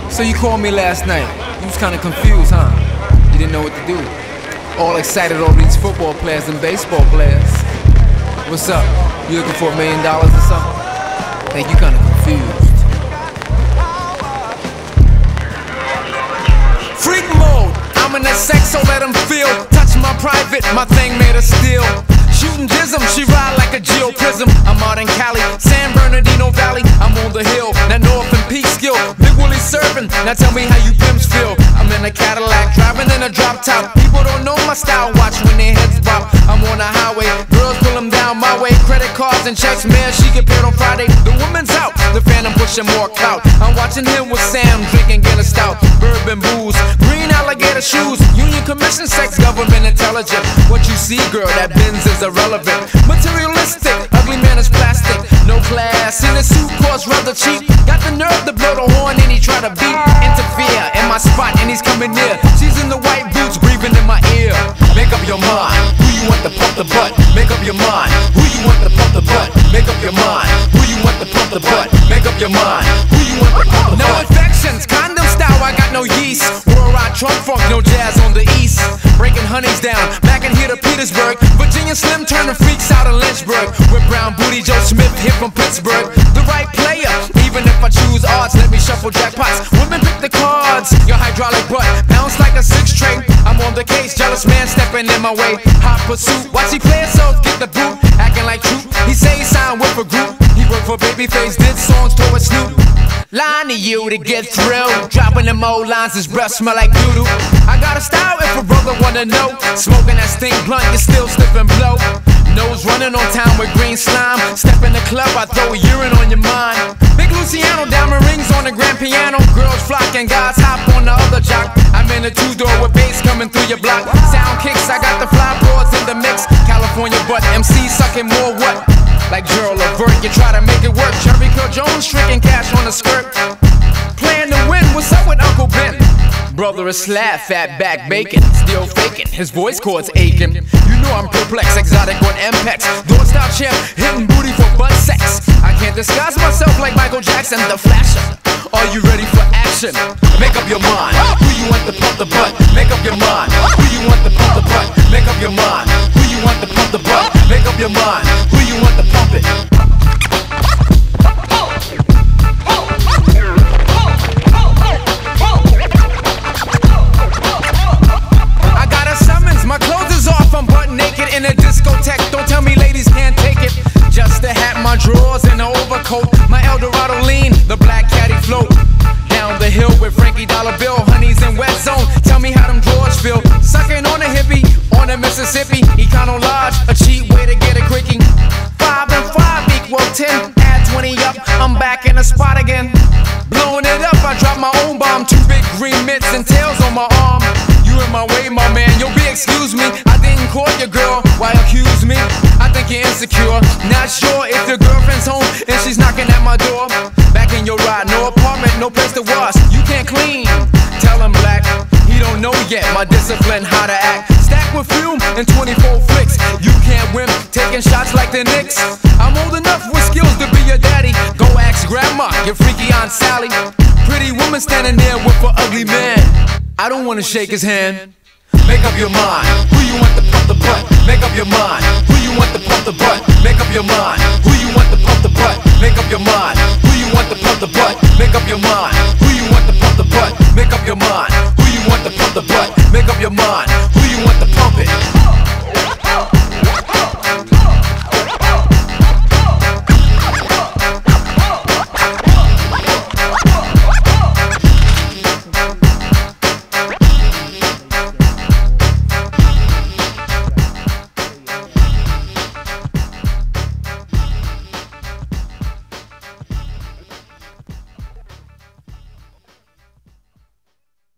So you called me last night. You was kinda confused, huh? You didn't know what to do. All excited over these football players and baseball players. What's up? You looking for $1 million or something? Think you kinda confused. Freak mode! I'm in that sex, so let them feel. Touch my private, my thing made of steel. Shooting jism, she ride like a geoprism. I'm out in Cali, San Bernardino Valley. I'm on the hill, that North and Peekskill. Big Willie serving, now tell me how you pimps feel. I'm in a Cadillac, driving in a drop top. People don't know my style, watch when their heads pop. I'm on the highway, girls pull them down my way. Credit cards and checks, man, she get paid on Friday. The woman's out, the Phantom pushing more clout. I'm watching him with Sam, drinking get a stout. Bourbon booze, green alligator shoes. Union Commission, sex, government intelligent. What you see, girl, that Benz is irrelevant. Materialistic, ugly man is plastic. No class, in a suit costs rather cheap. Got the nerve to blow the horn and he try to beat. Interfere in my spot and he's coming near. She's in the white boots, breathing in my ear. Make up your mind, who you want to pump the butt? Make up your mind, who you want to pump the butt? Make up your mind, who you want to pump the butt? Make up your mind, who you want to pump the butt? No infections, condom style, I got no yeast. Worldwide Trump funk, no jazz on the east. Breaking honeys down, back in here to Petersburg. Virginia Slim turning freaks out of Lynchburg. With brown booty, Joe Smith here from Pittsburgh. The right player, even if I choose odds, let me shuffle jackpots. Women pick the cards, your hydraulic butt bounce like a 6-string. I'm on the case, jealous man stepping in my way. Hot pursuit, watch he play himself, get the boot. Acting like troop, he say he signed with a group. He worked for Babyface, did songs for a Snoop. Lying to you to get thrilled. Dropping them old lines, his breath smell like doo-doo. I got a style if a brother wanna know. Smoking that stink blunt, you still slip and blow. Nose running on town with green slime. Step in the club, I throw a urine on your mind. Big Luciano, diamond rings on the grand piano. Girls flocking, guys hop on the other jock. I'm in a 2-door with bass coming through your block. Sound kicks, I got the fly boards in the mix. California butt, MC sucking more what? Like Gerald Levert, you try to make it work. Cherry Curl Jones, tricking cash on the skirt. Playing to win, what's up with Uncle Ben? Brother is slab, fat back bacon, still faking, his voice cords aching. You know I'm perplexed, exotic on MPEX. Don't stop champ, hitting booty for butt sex. I can't disguise myself like Michael Jackson, the Flasher. Are you ready for action? Make up your mind, who you want to pump the butt? Make up your mind, who you want to pump the butt? Make up your mind, who you want to pump the butt? Make up your mind, who you want to pump it? I got a summons, my clothes is off, I'm butt naked in a discotheque. Don't tell me ladies can't take it. Just a hat, my drawers, and an overcoat. My Eldorado lean, the black caddy float. Down the hill with Frankie Dollar Bill, honeys in wet zone. Tell me how them drawers feel. Sucking on a hippie, on the Mississippi. Econo Lodge, a cheap way to get a quickie. 5 and 5 equal 10. Add 20 up, I'm back in the spot again. Blowing it up, I drop my own bomb. 2 big green mitts and tails on my arm. You in my way, my man, you'll be excuse me. I didn't call your girl, why accuse me? I think you're insecure, not sure if your girlfriend's home and she's knocking at my door. Back in your ride, no apartment, no place to wash. You can't clean, tell him black. He don't know yet, my discipline, how to act. Stack with fume and 24 flicks. You can't win, taking shots like the Knicks. I'm old enough with skills to be your daddy. Go ask grandma, your freaky Aunt Sally. Pretty woman standing there with an ugly man. I don't wanna shake his hand. Make up your mind, who you want to pump the butt? Make up your mind, who you want to pump the butt? Make up your mind, who you want to pump the butt? Make up your mind, who you want to pump the butt? Make up your mind, who you want to pump the butt? Make up your mind, who you want to pump the butt? Make up your mind,